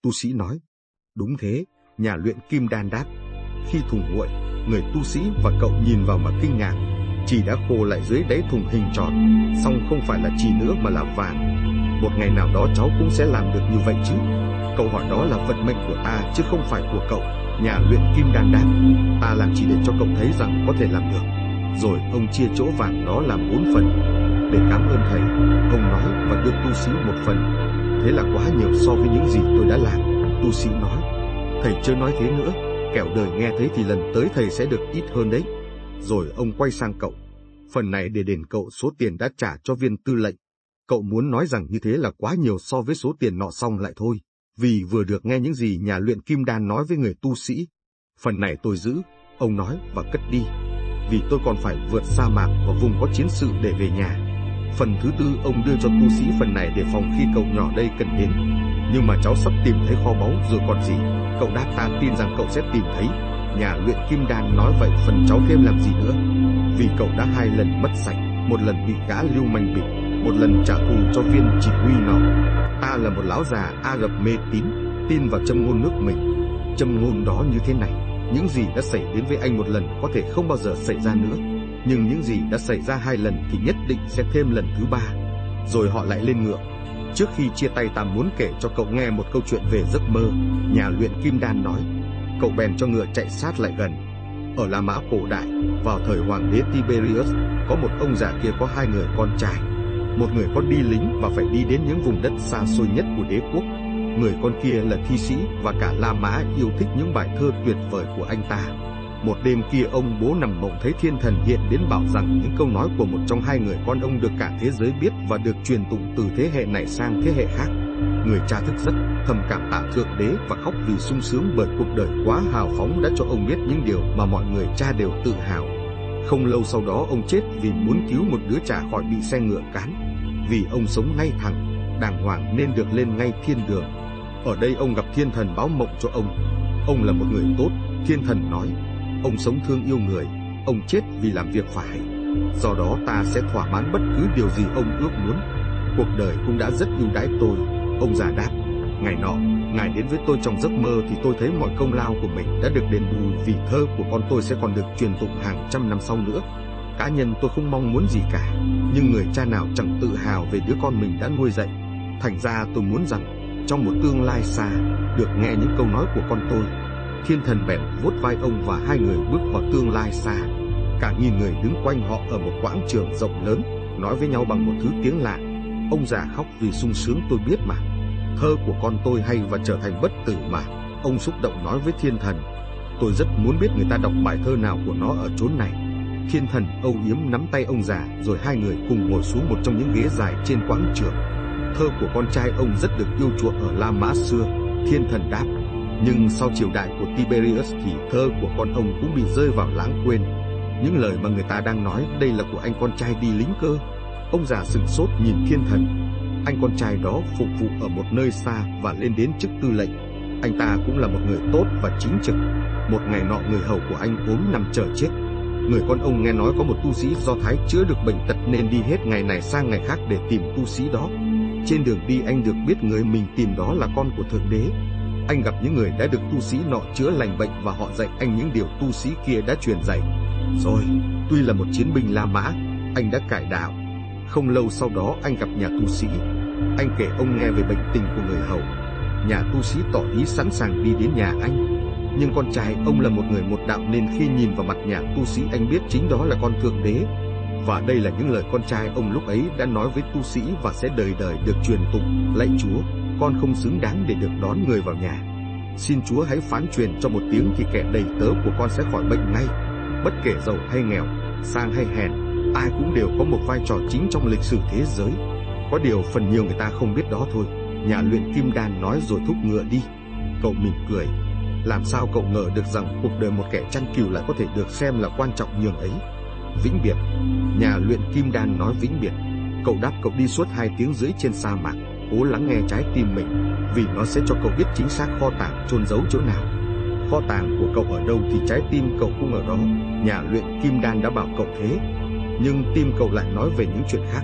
tu sĩ nói. Đúng thế, nhà luyện kim đan đáp. Khi thùng nguội, người tu sĩ và cậu nhìn vào mà kinh ngạc. Chì đã khô lại dưới đáy thùng hình tròn, song không phải là chì nữa mà là vàng. Một ngày nào đó cháu cũng sẽ làm được như vậy chứ? Cậu hỏi đó là vận mệnh của ta chứ không phải của cậu. Nhà luyện kim đan đáp. Ta làm chỉ để cho cậu thấy rằng có thể làm được. Rồi ông chia chỗ vàng đó làm bốn phần. Để cảm ơn thầy, ông nói và đưa tu sĩ một phần. Thế là quá nhiều so với những gì tôi đã làm, tu sĩ nói. Thầy chớ nói thế nữa, kẻo đời nghe thấy thì lần tới thầy sẽ được ít hơn đấy. Rồi ông quay sang cậu. Phần này để đền cậu số tiền đã trả cho viên tư lệnh. Cậu muốn nói rằng như thế là quá nhiều so với số tiền nọ xong lại thôi. Vì vừa được nghe những gì nhà luyện kim đan nói với người tu sĩ. Phần này tôi giữ, ông nói và cất đi. Vì tôi còn phải vượt sa mạc và vùng có chiến sự để về nhà. Phần thứ tư ông đưa cho tu sĩ phần này để phòng khi cậu nhỏ đây cần đến. Nhưng mà cháu sắp tìm thấy kho báu rồi còn gì. Cậu đáp ta tin rằng cậu sẽ tìm thấy. Nhà luyện kim đan nói vậy phần cháu thêm làm gì nữa. Vì cậu đã hai lần mất sạch, một lần bị gã lưu manh bịp, một lần trả thù cho viên chỉ huy nọ. Ta là một lão già Ả Rập mê tín, tin vào châm ngôn nước mình. Châm ngôn đó như thế này: những gì đã xảy đến với anh một lần có thể không bao giờ xảy ra nữa, nhưng những gì đã xảy ra hai lần thì nhất định sẽ thêm lần thứ ba. Rồi họ lại lên ngựa. Trước khi chia tay ta muốn kể cho cậu nghe một câu chuyện về giấc mơ, nhà luyện kim đan nói. Cậu bèn cho ngựa chạy sát lại gần. Ở La Mã cổ đại, vào thời hoàng đế Tiberius, có một ông già kia có hai người con trai. Một người có đi lính và phải đi đến những vùng đất xa xôi nhất của đế quốc. Người con kia là thi sĩ và cả La Mã yêu thích những bài thơ tuyệt vời của anh ta. Một đêm kia ông bố nằm mộng thấy thiên thần hiện đến bảo rằng những câu nói của một trong hai người con ông được cả thế giới biết và được truyền tụng từ thế hệ này sang thế hệ khác. Người cha thức giấc, thầm cảm tạ Thượng Đế và khóc vì sung sướng bởi cuộc đời quá hào phóng đã cho ông biết những điều mà mọi người cha đều tự hào. Không lâu sau đó ông chết vì muốn cứu một đứa trẻ khỏi bị xe ngựa cán. Vì ông sống ngay thẳng, đàng hoàng nên được lên ngay thiên đường. Ở đây ông gặp thiên thần báo mộng cho ông. Ông là một người tốt, thiên thần nói. Ông sống thương yêu người, ông chết vì làm việc phải. Do đó ta sẽ thỏa mãn bất cứ điều gì ông ước muốn. Cuộc đời cũng đã rất ưu đãi tôi, ông già đáp. Ngày nọ, ngài đến với tôi trong giấc mơ thì tôi thấy mọi công lao của mình đã được đền bù vì thơ của con tôi sẽ còn được truyền tụng hàng trăm năm sau nữa. Cá nhân tôi không mong muốn gì cả, nhưng người cha nào chẳng tự hào về đứa con mình đã nuôi dạy. Thành ra tôi muốn rằng, trong một tương lai xa, được nghe những câu nói của con tôi. Thiên thần bèn vuốt vai ông và hai người bước vào tương lai xa. Cả nghìn người đứng quanh họ ở một quảng trường rộng lớn, nói với nhau bằng một thứ tiếng lạ. Ông già khóc vì sung sướng tôi biết mà. Thơ của con tôi hay và trở thành bất tử mà. Ông xúc động nói với thiên thần. Tôi rất muốn biết người ta đọc bài thơ nào của nó ở chốn này. Thiên thần âu yếm nắm tay ông già, rồi hai người cùng ngồi xuống một trong những ghế dài trên quảng trường. Thơ của con trai ông rất được yêu chuộng ở La Mã xưa, thiên thần đáp. Nhưng sau triều đại của Tiberius thì thơ của con ông cũng bị rơi vào lãng quên. Những lời mà người ta đang nói đây là của anh con trai đi lính cơ. Ông già sửng sốt nhìn thiên thần. Anh con trai đó phục vụ ở một nơi xa và lên đến chức tư lệnh. Anh ta cũng là một người tốt và chính trực. Một ngày nọ người hầu của anh ốm nằm chờ chết. Người con ông nghe nói có một tu sĩ Do Thái chữa được bệnh tật nên đi hết ngày này sang ngày khác để tìm tu sĩ đó. Trên đường đi anh được biết người mình tìm đó là con của Thượng Đế. Anh gặp những người đã được tu sĩ nọ chữa lành bệnh và họ dạy anh những điều tu sĩ kia đã truyền dạy. Rồi, tuy là một chiến binh La Mã, anh đã cải đạo. Không lâu sau đó anh gặp nhà tu sĩ. Anh kể ông nghe về bệnh tình của người hầu. Nhà tu sĩ tỏ ý sẵn sàng đi đến nhà anh. Nhưng con trai ông là một người một đạo nên khi nhìn vào mặt nhà tu sĩ anh biết chính đó là con Thượng Đế. Và đây là những lời con trai ông lúc ấy đã nói với tu sĩ và sẽ đời đời được truyền tụng. Lạy Chúa, con không xứng đáng để được đón người vào nhà. Xin Chúa hãy phán truyền cho một tiếng thì kẻ đầy tớ của con sẽ khỏi bệnh ngay. Bất kể giàu hay nghèo, sang hay hèn, ai cũng đều có một vai trò chính trong lịch sử thế giới. Có điều phần nhiều người ta không biết đó thôi. Nhà luyện kim đan nói rồi thúc ngựa đi. Cậu mỉm cười. Làm sao cậu ngờ được rằng cuộc đời một kẻ chăn cừu lại có thể được xem là quan trọng nhường ấy. Vĩnh biệt. Nhà luyện kim đan nói vĩnh biệt. Cậu đáp cậu đi suốt hai tiếng rưỡi trên sa mạc. Cố lắng nghe trái tim mình, vì nó sẽ cho cậu biết chính xác kho tàng chôn giấu chỗ nào. Kho tàng của cậu ở đâu thì trái tim cậu cũng ở đó. Nhà luyện kim đan đã bảo cậu thế. Nhưng tim cậu lại nói về những chuyện khác.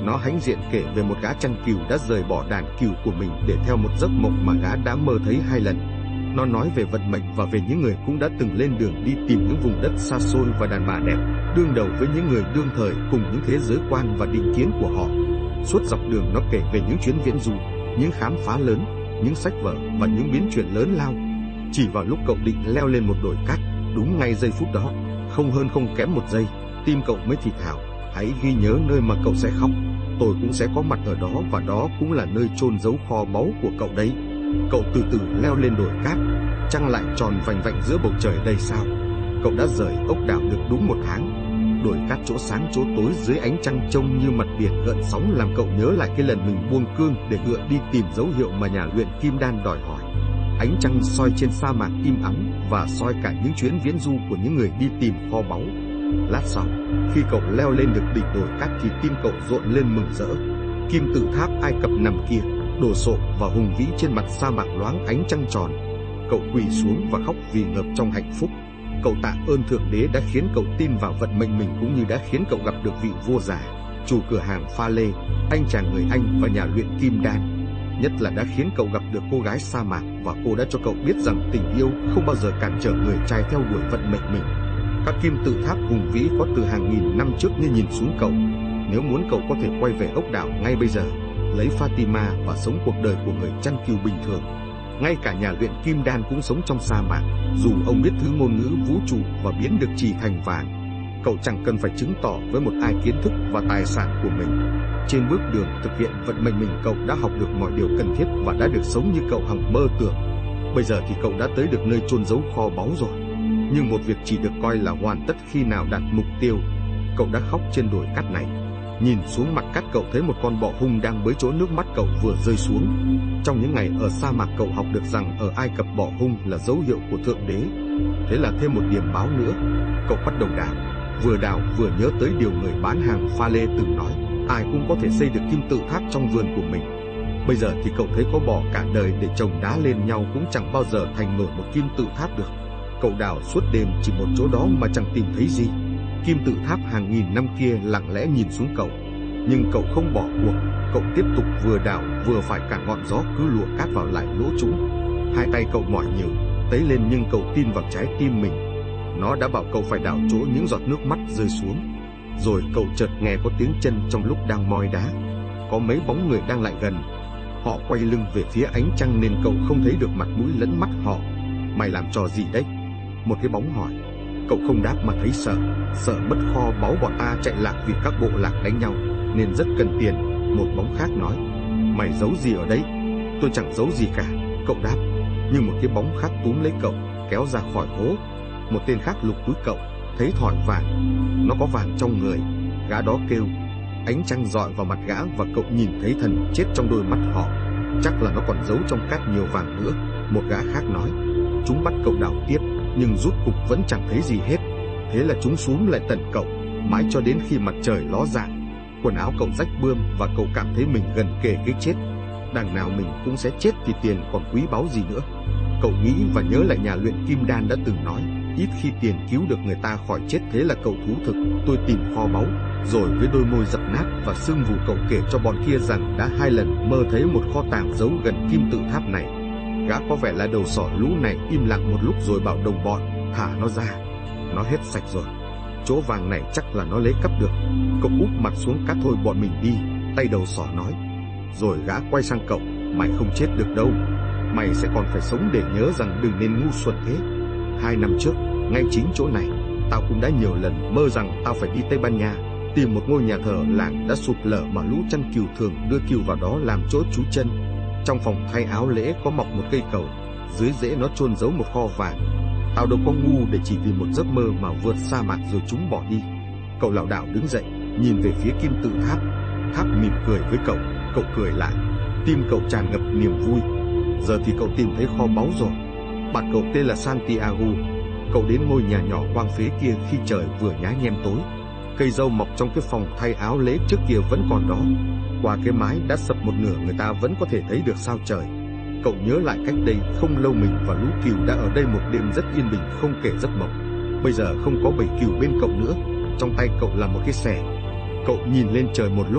Nó hãnh diện kể về một gã chăn cừu đã rời bỏ đàn cừu của mình để theo một giấc mộng mà gã đã mơ thấy hai lần. Nó nói về vận mệnh và về những người cũng đã từng lên đường đi tìm những vùng đất xa xôi và đàn bà đẹp, đương đầu với những người đương thời cùng những thế giới quan và định kiến của họ. Suốt dọc đường nó kể về những chuyến viễn du, những khám phá lớn, những sách vở và những biến chuyển lớn lao. Chỉ vào lúc cậu định leo lên một đồi cát, đúng ngay giây phút đó, không hơn không kém một giây, tim cậu mới thì thào: hãy ghi nhớ nơi mà cậu sẽ khóc, tôi cũng sẽ có mặt ở đó, và đó cũng là nơi chôn giấu kho báu của cậu đấy. Cậu từ từ leo lên đồi cát, trăng lại tròn vành vạnh giữa bầu trời đầy sao. Cậu đã rời ốc đảo được đúng một tháng. Đồi cát chỗ sáng chỗ tối dưới ánh trăng trông như mặt biển gợn sóng, làm cậu nhớ lại cái lần mình buông cương để ngựa đi tìm dấu hiệu mà nhà luyện kim đan đòi hỏi. Ánh trăng soi trên sa mạc im ắng và soi cả những chuyến viễn du của những người đi tìm kho báu. Lát sau, khi cậu leo lên được đỉnh đồi cát thì tim cậu rộn lên mừng rỡ. Kim tự tháp Ai Cập nằm kia, đồ sộ và hùng vĩ trên mặt sa mạc loáng ánh trăng tròn. Cậu quỳ xuống và khóc vì ngập trong hạnh phúc. Cậu tạ ơn Thượng Đế đã khiến cậu tin vào vận mệnh mình, cũng như đã khiến cậu gặp được vị vua già, chủ cửa hàng pha lê, anh chàng người Anh và nhà luyện kim đan. Nhất là đã khiến cậu gặp được cô gái sa mạc, và cô đã cho cậu biết rằng tình yêu không bao giờ cản trở người trai theo đuổi vận mệnh mình. Các kim tự tháp hùng vĩ có từ hàng nghìn năm trước như nhìn xuống cậu. Nếu muốn, cậu có thể quay về ốc đảo ngay bây giờ, lấy Fatima và sống cuộc đời của người chăn cừu bình thường. Ngay cả nhà luyện kim đan cũng sống trong sa mạc, dù ông biết thứ ngôn ngữ vũ trụ và biến được chì thành vàng. Cậu chẳng cần phải chứng tỏ với một ai kiến thức và tài sản của mình. Trên bước đường thực hiện vận mệnh mình, cậu đã học được mọi điều cần thiết và đã được sống như cậu hằng mơ tưởng. Bây giờ thì cậu đã tới được nơi chôn giấu kho báu rồi. Nhưng một việc chỉ được coi là hoàn tất khi nào đạt mục tiêu. Cậu đã khóc trên đồi cát này. Nhìn xuống mặt cát, cậu thấy một con bọ hung đang bới chỗ nước mắt cậu vừa rơi xuống. Trong những ngày ở sa mạc, cậu học được rằng ở Ai Cập bọ hung là dấu hiệu của Thượng Đế. Thế là thêm một điểm báo nữa. Cậu bắt đầu đào. Vừa đào vừa nhớ tới điều người bán hàng pha lê từng nói: ai cũng có thể xây được kim tự tháp trong vườn của mình. Bây giờ thì cậu thấy có bọ cả đời để chồng đá lên nhau cũng chẳng bao giờ thành nổi một kim tự tháp được. Cậu đào suốt đêm chỉ một chỗ đó mà chẳng tìm thấy gì. Kim tự tháp hàng nghìn năm kia lặng lẽ nhìn xuống cậu. Nhưng cậu không bỏ cuộc. Cậu tiếp tục vừa đào vừa phải cả ngọn gió cứ lùa cát vào lại lỗ trũng. Hai tay cậu mỏi nhừ, tấy lên, nhưng cậu tin vào trái tim mình. Nó đã bảo cậu phải đào chỗ những giọt nước mắt rơi xuống. Rồi cậu chợt nghe có tiếng chân trong lúc đang moi đá. Có mấy bóng người đang lại gần. Họ quay lưng về phía ánh trăng nên cậu không thấy được mặt mũi lẫn mắt họ. Mày làm trò gì đấy? Một cái bóng hỏi. Cậu không đáp mà thấy sợ. Sợ mất kho báu, bọn ta chạy lạc vì các bộ lạc đánh nhau nên rất cần tiền. Một bóng khác nói. Mày giấu gì ở đấy? Tôi chẳng giấu gì cả, cậu đáp. Nhưng một cái bóng khác túm lấy cậu, kéo ra khỏi hố. Một tên khác lục túi cậu, thấy thỏi vàng. Nó có vàng trong người. Gã đó kêu. Ánh trăng rọi vào mặt gã và cậu nhìn thấy thần chết trong đôi mắt họ. Chắc là nó còn giấu trong cát nhiều vàng nữa. Một gã khác nói. Chúng bắt cậu đào tiếp, nhưng rút cục vẫn chẳng thấy gì hết. Thế là chúng xúm lại tận cậu, mãi cho đến khi mặt trời ló dạng. Quần áo cậu rách bươm và cậu cảm thấy mình gần kề cái chết. Đằng nào mình cũng sẽ chết thì tiền còn quý báu gì nữa. Cậu nghĩ và nhớ lại nhà luyện kim đan đã từng nói, ít khi tiền cứu được người ta khỏi chết. Thế là cậu thú thực. Tôi tìm kho báu. Rồi với đôi môi dập nát và sưng vù, cậu kể cho bọn kia rằng đã hai lần mơ thấy một kho tàng giấu gần kim tự tháp này. Gã có vẻ là đầu sỏ lũ này im lặng một lúc rồi bảo đồng bọn thả nó ra. Nó hết sạch rồi. Chỗ vàng này chắc là nó lấy cắp được. Cậu úp mặt xuống cát. Thôi bọn mình đi, tay đầu sỏ nói. Rồi gã quay sang cậu. Mày không chết được đâu. Mày sẽ còn phải sống để nhớ rằng đừng nên ngu xuẩn thế. Hai năm trước, ngay chính chỗ này, tao cũng đã nhiều lần mơ rằng tao phải đi Tây Ban Nha, tìm một ngôi nhà thờ làng đã sụp lở mà lũ chăn cừu thường đưa cừu vào đó làm chỗ trú chân. Trong phòng thay áo lễ có mọc một cây cầu, dưới rễ nó chôn giấu một kho vàng. Tao đâu có ngu để chỉ vì một giấc mơ mà vượt sa mạc rồi chúng bỏ đi. Cậu lảo đảo đứng dậy, nhìn về phía kim tự tháp. Tháp mỉm cười với cậu. Cậu cười lại. Tim cậu tràn ngập niềm vui. Giờ thì cậu tìm thấy kho báu rồi. Bạn cậu tên là Santiago. Cậu đến ngôi nhà nhỏ hoang phế kia khi trời vừa nhá nhem tối. Cây dâu mọc trong cái phòng thay áo lễ trước kia vẫn còn đó. Qua cái mái đã sập một nửa, người ta vẫn có thể thấy được sao trời. Cậu nhớ lại cách đây không lâu mình và lũ cừu đã ở đây một đêm rất yên bình, không kể giấc mộng. Bây giờ không có bầy cừu bên cậu nữa. Trong tay cậu là một cái xẻ. Cậu nhìn lên trời một lúc,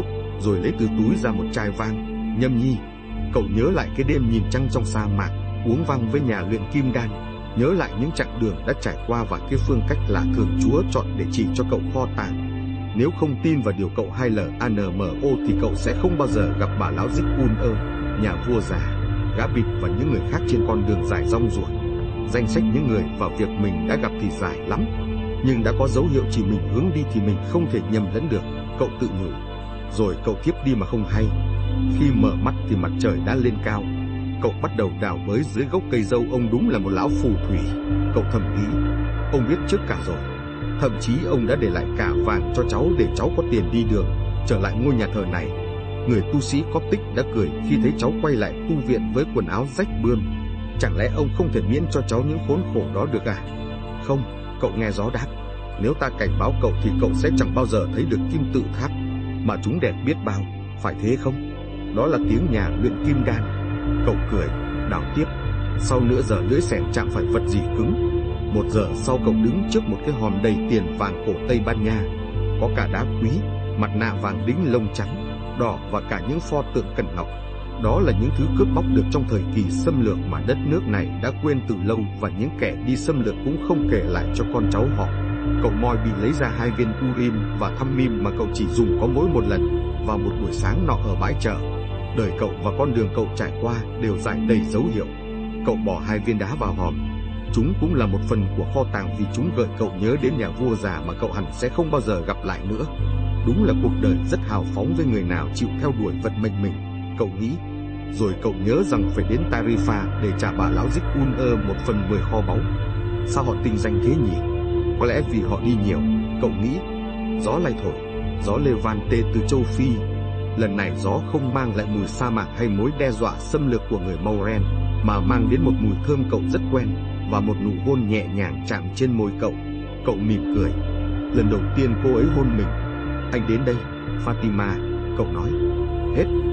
rồi lấy từ túi ra một chai vang. Nhâm nhi, cậu nhớ lại cái đêm nhìn trăng trong sa mạc, uống vang với nhà luyện kim đan, nhớ lại những chặng đường đã trải qua và cái phương cách lạ thường Chúa chọn để chỉ cho cậu kho tàng. Nếu không tin vào điều cậu hay lờ a en em o thì cậu sẽ không bao giờ gặp bà lão Zikun, nhà vua già, gã bịt và những người khác trên con đường dài rong ruổi. Danh sách những người và việc mình đã gặp thì dài lắm, nhưng đã có dấu hiệu chỉ mình hướng đi thì mình không thể nhầm lẫn được, cậu tự nhủ. Rồi cậu tiếp đi mà không hay. Khi mở mắt thì mặt trời đã lên cao. Cậu bắt đầu đào bới dưới gốc cây dâu. Ông đúng là một lão phù thủy, cậu thầm nghĩ. Ông biết trước cả rồi. Thậm chí ông đã để lại cả vàng cho cháu để cháu có tiền đi đường trở lại ngôi nhà thờ này. Người tu sĩ Coptic đã cười khi thấy cháu quay lại tu viện với quần áo rách bươm. Chẳng lẽ ông không thể miễn cho cháu những khốn khổ đó được à? Không, cậu nghe gió đáp. Nếu ta cảnh báo cậu thì cậu sẽ chẳng bao giờ thấy được kim tự tháp, mà chúng đẹp biết bao, phải thế không? Đó là tiếng nhà luyện kim đan. Cậu cười, đào tiếp. Sau nửa giờ lưỡi xẻng chạm phải vật gì cứng. Một giờ sau cậu đứng trước một cái hòm đầy tiền vàng cổ Tây Ban Nha. Có cả đá quý, mặt nạ vàng đính lông trắng, đỏ và cả những pho tượng cẩn ngọc. Đó là những thứ cướp bóc được trong thời kỳ xâm lược mà đất nước này đã quên từ lâu, và những kẻ đi xâm lược cũng không kể lại cho con cháu họ. Cậu moi bị lấy ra hai viên Urim và Thummim mà cậu chỉ dùng có mỗi một lần, vào một buổi sáng nọ ở bãi chợ. Đời cậu và con đường cậu trải qua đều dải đầy dấu hiệu. Cậu bỏ hai viên đá vào hòm. Chúng cũng là một phần của kho tàng vì chúng gợi cậu nhớ đến nhà vua già mà cậu hẳn sẽ không bao giờ gặp lại nữa. Đúng là cuộc đời rất hào phóng với người nào chịu theo đuổi vận mệnh mình, cậu nghĩ. Rồi cậu nhớ rằng phải đến Tarifa để trả bà lão Zikun một phần mười kho báu. Sao họ tinh danh thế nhỉ? Có lẽ vì họ đi nhiều, cậu nghĩ. Gió lay thổi, gió Levante từ châu Phi. Lần này gió không mang lại mùi sa mạc hay mối đe dọa xâm lược của người Mauren, mà mang đến một mùi thơm cậu rất quen, và một nụ hôn nhẹ nhàng chạm trên môi cậu. Cậu mỉm cười. Lần đầu tiên cô ấy hôn mình. Anh đến đây, Fatima, cậu nói. Hết.